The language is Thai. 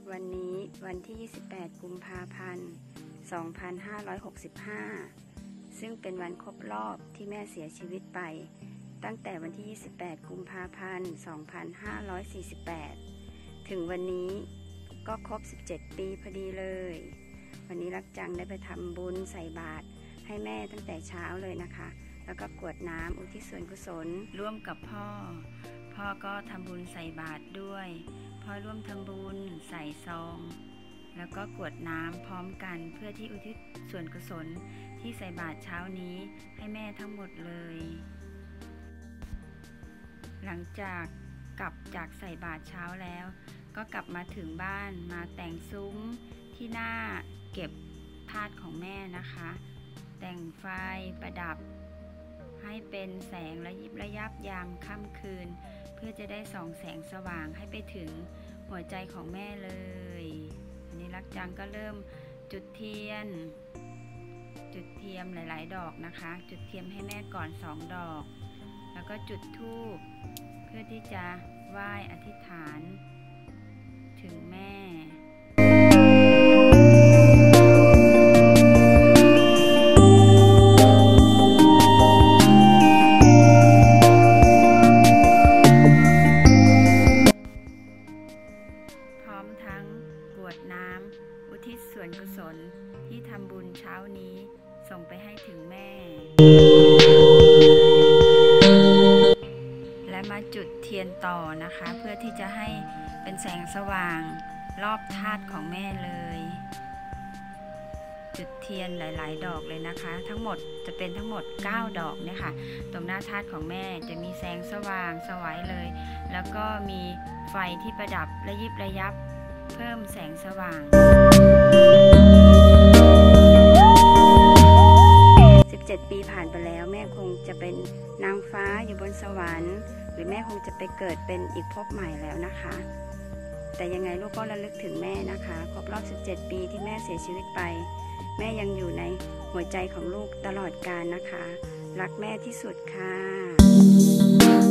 วันนี้วันที่ 28 กุมภาพันธ์ 2565 ซึ่งเป็นวันครบรอบที่แม่เสียชีวิตไปตั้งแต่วันที่ 28 กุมภาพันธ์ 2548 ถึงวันนี้ก็ครบ 17 ปีพอดีเลย วันนี้รักจังได้ไปทำบุญใส่บาตรให้แม่ตั้งแต่เช้าเลยนะคะ แล้วก็กรวดน้ำอุทิศส่วนกุศลร่วมกับพ่อก็ทำบุญใส่บาตรด้วยพ่อร่วมทำบุญใส่ซองแล้วก็กรวดน้ำพร้อมกันเพื่อที่อุทิศส่วนกุศลที่ใส่บาตรเช้านี้ให้แม่ทั้งหมดเลยหลังจากกลับจากใส่บาตรเช้าแล้วก็กลับมาถึงบ้านมาแต่งซุ้มที่หน้าเก็บธาตุของแม่นะคะแต่งไฟประดับให้เป็นแสงระยิบระยับยามค่ำคืนเพื่อจะได้ส่องแสงสว่างให้ไปถึงหัวใจของแม่เลยอันนี้รักจังก็เริ่มจุดเทียมหลายๆดอกนะคะจุดเทียมให้แม่ก่อน2 ดอกแล้วก็จุดธูปเพื่อที่จะไหว้อธิษฐานถึงแม่พร้อมทั้งกรวดน้ำอุทิศส่วนกุศลที่ทำบุญเช้านี้ส่งไปให้ถึงแม่และมาจุดเทียนต่อนะคะเพื่อที่จะให้เป็นแสงสว่างรอบธาตุของแม่เลยจุดเทียนหลายๆดอกเลยนะคะทั้งหมดจะเป็นทั้งหมด9 ดอกเนี่ยค่ะตรงหน้าธาตุของแม่จะมีแสงสว่างสวยเลยแล้วก็มีไฟที่ประดับระยิบระยับเพิ่มแสงสว่าง17 ปีผ่านไปแล้วแม่คงจะเป็นนางฟ้าอยู่บนสวรรค์หรือแม่คงจะไปเกิดเป็นอีกภพใหม่แล้วนะคะแต่ยังไงลูกก็ระลึกถึงแม่นะคะครบรอบ17 ปีที่แม่เสียชีวิตไปแม่ยังอยู่ในหัวใจของลูกตลอดกาลนะคะรักแม่ที่สุดค่ะ